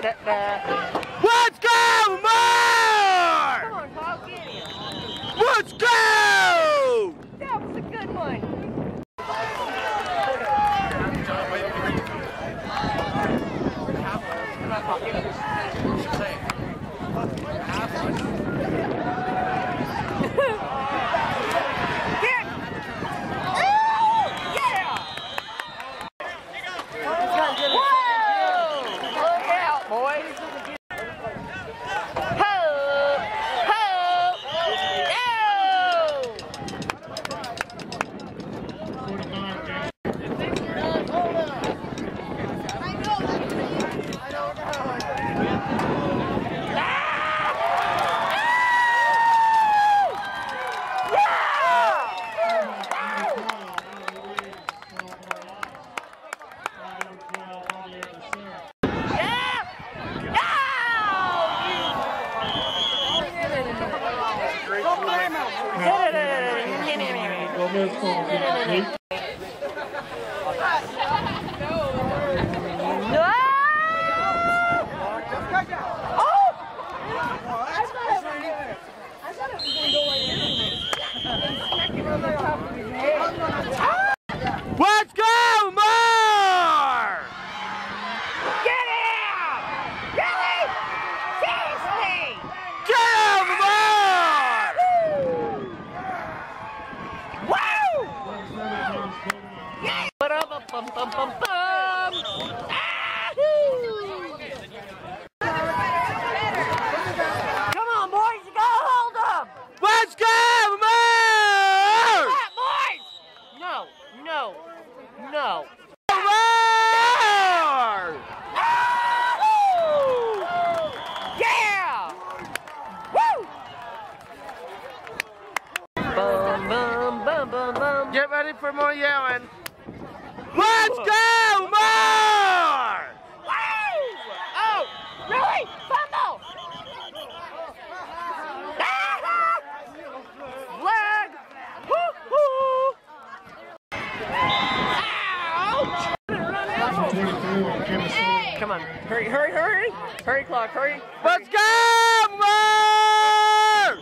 Let's go, more! Come on, Paul, get him. Let's go! That was a good one. Let's go, more! Get him! Really? Seriously? Get him, more! Woo! Yeah! Ba-da-ba-bum-bum-bum-bum! Come on, boys, you gotta hold them! Let's go, more! That, boys! No, no, no. More! Yeah! Woo! Bum, bum, bum, bum, bum. Get ready for more yelling. Let's go, more! Woo! Oh, really? Fumble! Leg! Woo-hoo! Ouch! Hey! Come on, hurry, hurry, hurry! Hurry, clock, hurry! Let's go, more!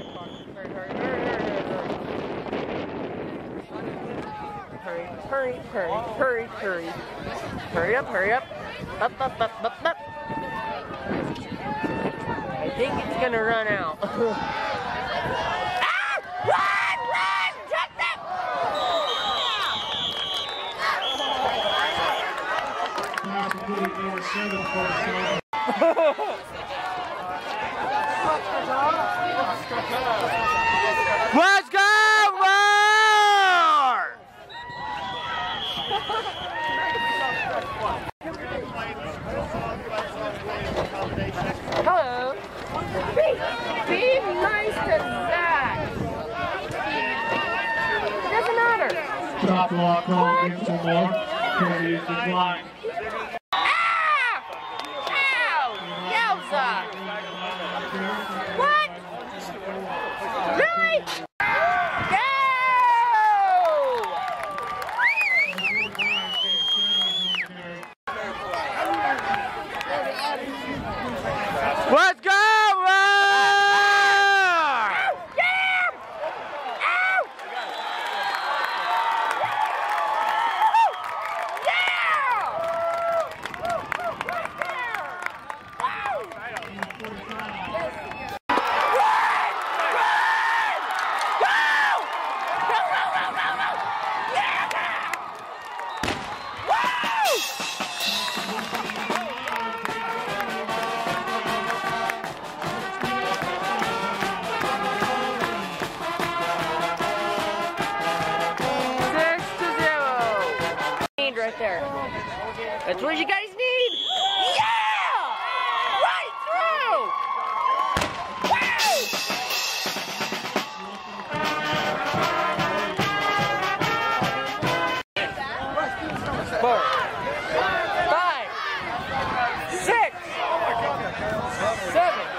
Hurry, hurry, hurry. Hurry up, hurry up. Up, up, up, up, up. I think it's gonna run out. Ah! Run, run! Check that! Let's go, more! Hello. Be nice to Zach. Doesn't matter. Top block on against the more. Carry is declined. Ah! Ow! Yowza! What? Really? Go! Let's go, more! Damn! Ow! Right there. That's what you guys need. Yeah! Right through! Woo! 4, 5, 6, 7.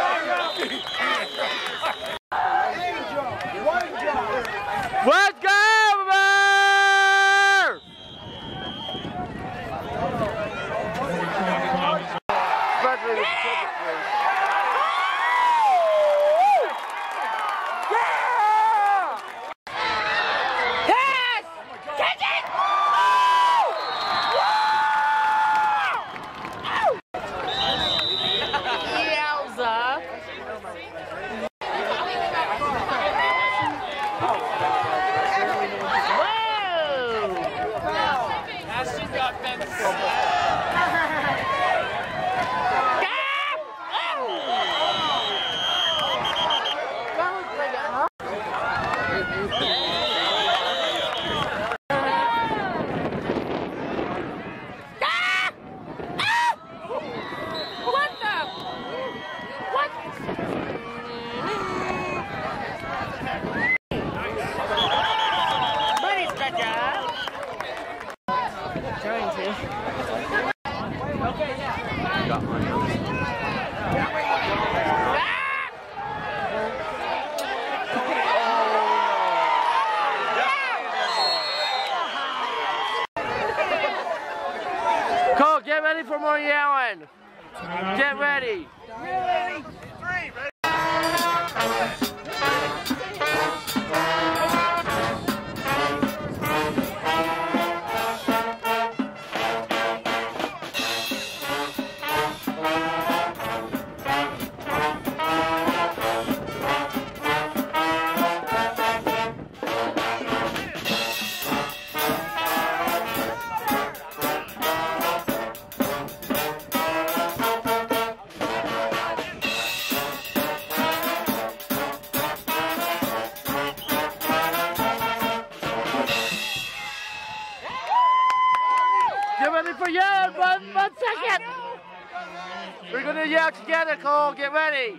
Let's go, more! Usually it's typically. Yes! Catch it! Yowza! Cole, get ready for more yelling. Get ready. Get ready for yelling, 1 second. We're gonna yell together, Cole. Get ready.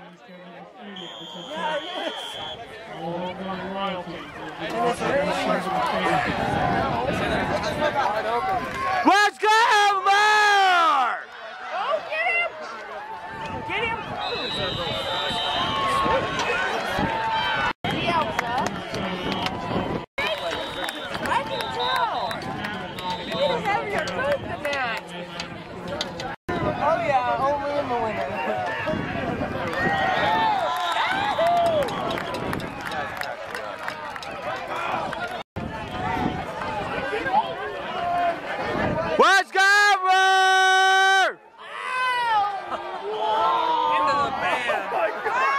Let's go, Lamar! Oh, get him! Get him! Yowza! I can tell! You have your coat to match! Oh yeah, only in the winter. Let's go, Roar! Into the band. Oh my God!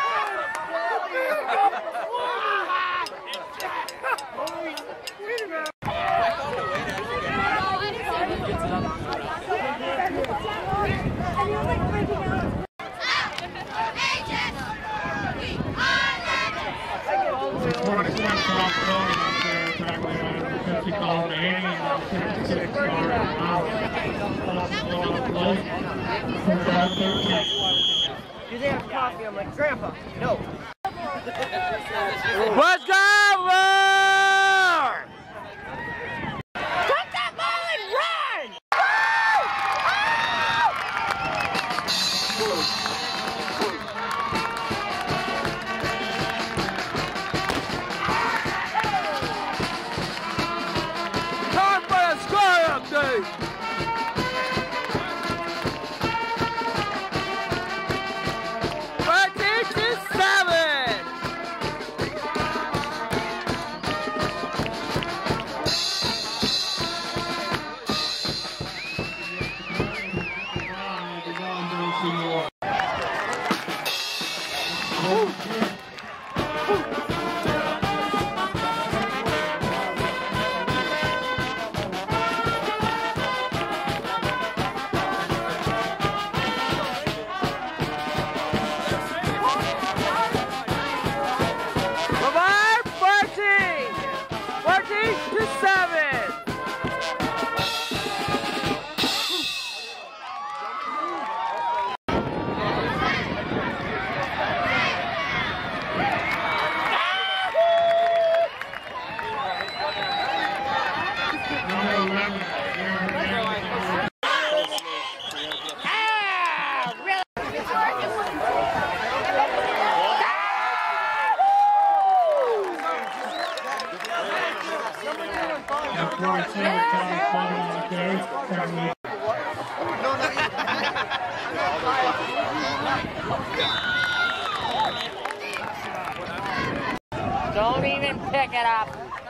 Do they have coffee? I'm like, Grandpa, no. Let's go, Roar! Take that ball and run! Time for a score update! California, Don't even pick it up.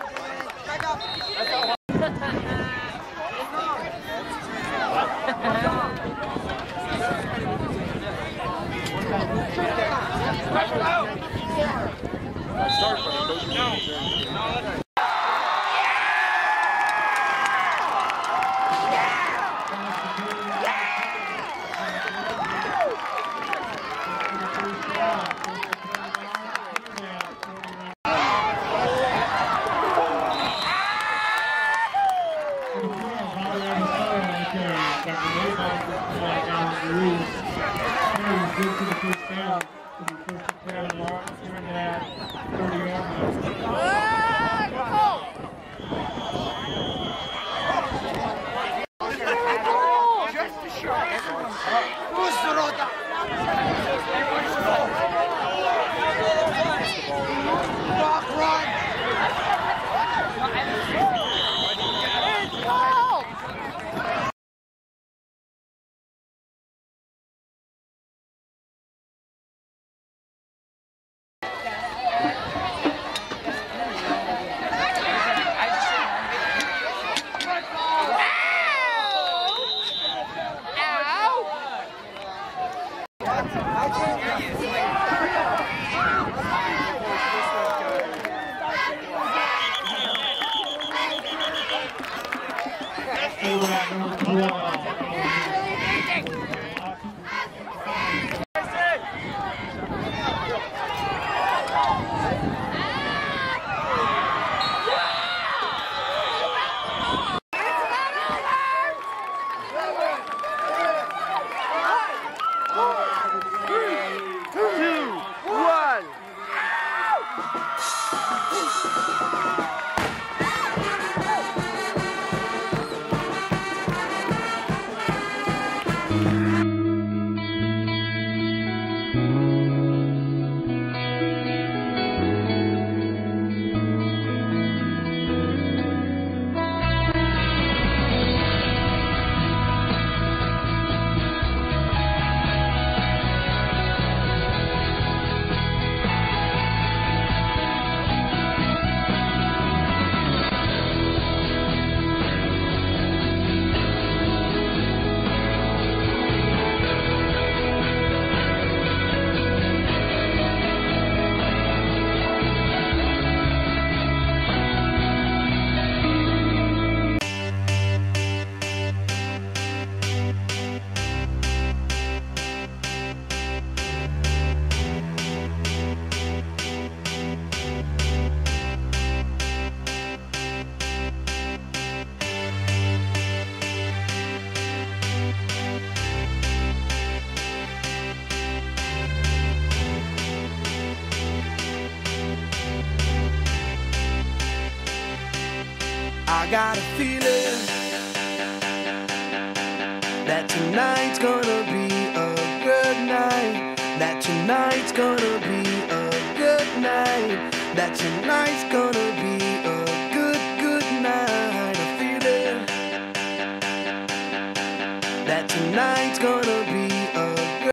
I got a feeling that tonight's gonna be a good night. That tonight's gonna be a good night. That tonight's gonna be